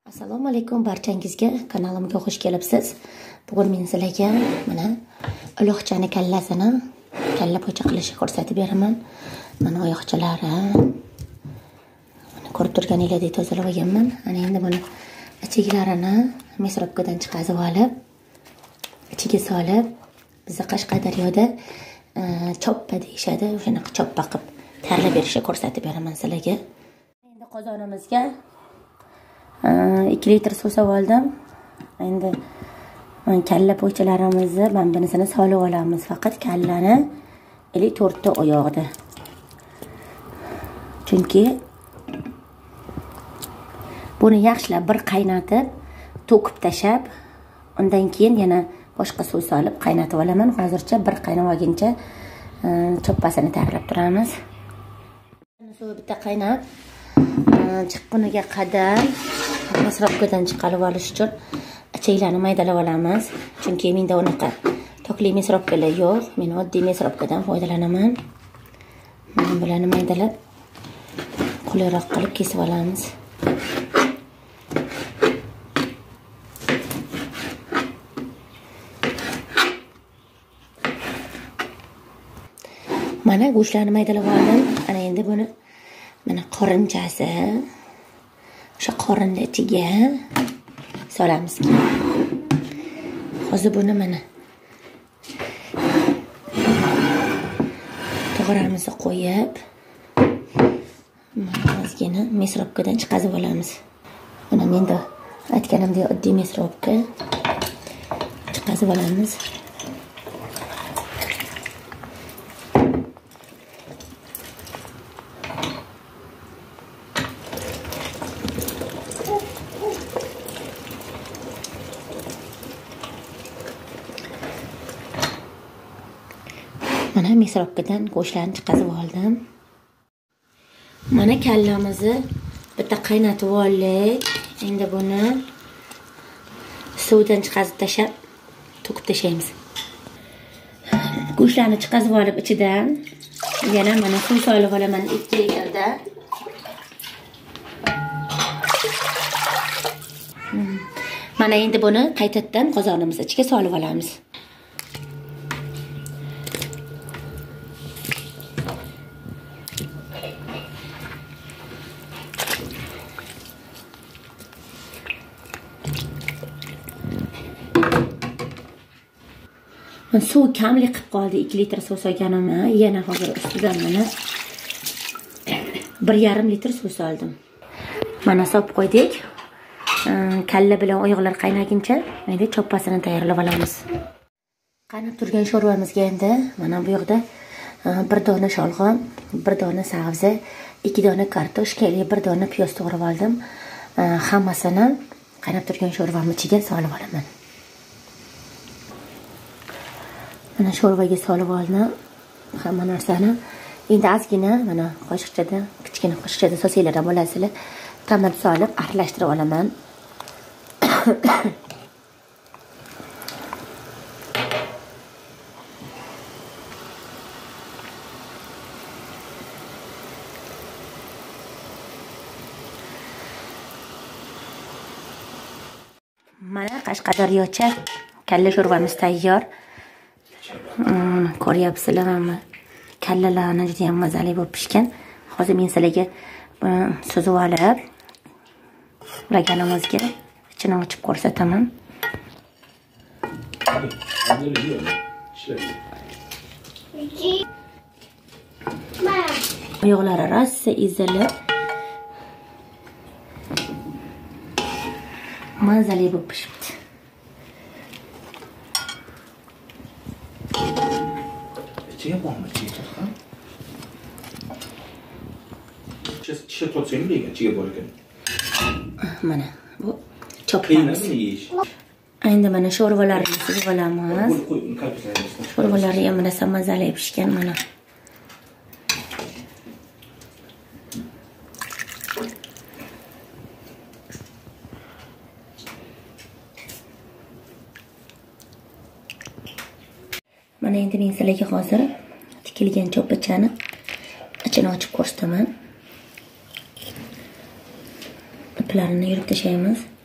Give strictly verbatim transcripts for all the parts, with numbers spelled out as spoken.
Assalomu alaykum barchangizga, kanalimga xush kelibsiz. Bugun men sizlarga mana uloqchani kallasini kalla po'cha qilishni ko'rsatib beraman. Mana oyoqchalari. Mana ko'rib turganingizdek tozalab olganman. Ana endi buni ichiklarini misrobkadan chiqazib olib, ichiga solib, bizda Qashqadaryoda choppa deyishadi. O'shani choppa qilib tayyorlab berishni ko'rsatib beraman sizlarga. Endi qozonimizga ikki litr suv soldim. Endi kalla po'chalarimizni mana bunisini solib olamiz. Faqat kallani ili to'rtta oyog'ida. Chunki buni yaxshilab bir qaynatib, to'kib tashab, undan keyin yana boshqa suv solib qaynatib olaman. Hozircha bir qaynab olguncha choppasini tayyorlab turamiz. Suv bitta qaynab chiqquniga qadar misrobkadan chiqarib olish uchun ichaklarni maydalab olamiz. Chunki menda unaqa tokli misrobkalar yo'q. Men oddiy misrobkadan foydalanaman. Mana bularni maydalab qulayroq qilib kesib olamiz. Mana go'shtlarni maydalab oldim. Ana endi buni mana qorinchasi o'sha qorinni ichiga solamiz. Hozir buni mana to'g'ramizni qo'yib, mana ozgina misrobkadan chiqazib olamiz. Mana menda aytganimdek oddiy misrobka chiqazib olamiz. Mana misrobkadan go'shtlarni chiqazib oldim. Mana kallamizni bitta qaynatib oldik. Endi buni suvdan chiqazib tashab, to'kib tashlaymiz. Go'shtlarni chiqazib olib ichidan yana mana suv solib olaman ikki litrda. Mana endi buni qaytadan qozonimiz ichiga solib olamiz. Suv kamlik qilib qoldi. ikki litr suv solganim, yana hozir ustidan mana bir yarim litr suv soldim. Mana solib qo'ydik. Kalla bilan oyoqlar qaynaguncha endi choppasini tayyorlab olamiz. Qaynab turgan sho'rvamizga endi mana bu yoqda bir dona sholg'om, bir dona sabzi, ikki dona kartoshka, bir dona piyoz to'g'rab oldim. Hammasini qaynab turgan sho'rvam ichiga solib olaman. Mana sho'rvaga solib oldim hamma narsani. Endi ozgina mana qoshiqchada, kichkina qoshiqchada sosanglar ham bo'lasizlar. Tomat solib aralashtirib olaman. Mana Qashqadaryocha kalla sho'rvamiz tayyor. Ko'ryapsizlar, mana kallalarni juda ham mazali bo'lib pishgan. Hozir men sizlarga suzib olib, uraganimizga ichini ochib ko'rsataman. Oyoqlari rosa ezilib, mazali bo'lib pishibdi. Yapalım ichiga. Сейчас еще тот sen degan ichiga bor ekan. Mana bu choppamiz. Endi mana sho'rvalarni suzib olamiz. Sho'rvalari ham mana mazali pishgan mana. Mana endi men sizlarga hozir tikilgan cho'pachani ichini ochib ko'rsataman. iplarini yirib tashlaymiz.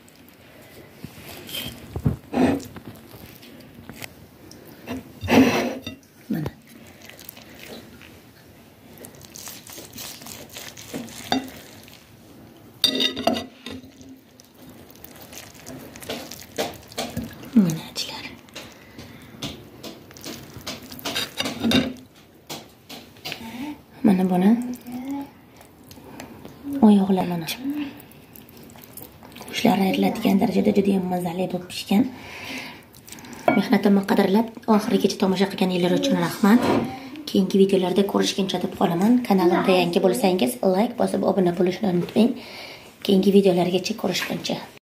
Mana buni oyoqlar mana. Go'shtlari ayriladigan darajada juda ham mazali bo'lib pishgan. Mehnatimni qadrlab, oxirigacha tomosha qilganingiz uchun rahmat. Keyingi videolarda ko'rishguncha deb qolaman. Kanalimda yangi bo'lsangiz, like bosib obuna bo'lishni unutmang. Keyingi videolargacha ko'rishguncha.